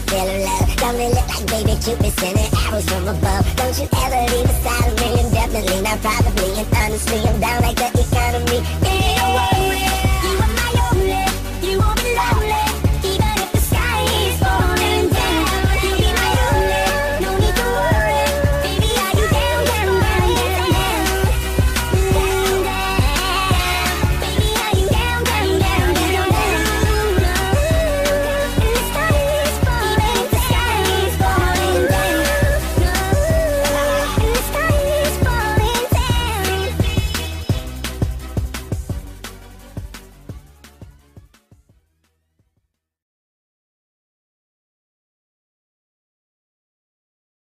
feel love. Don't it look like baby Cupid sending arrows from above? Don't you ever leave beside of me, and definitely not probably. And honestly, I'm down like the economy. Yeah,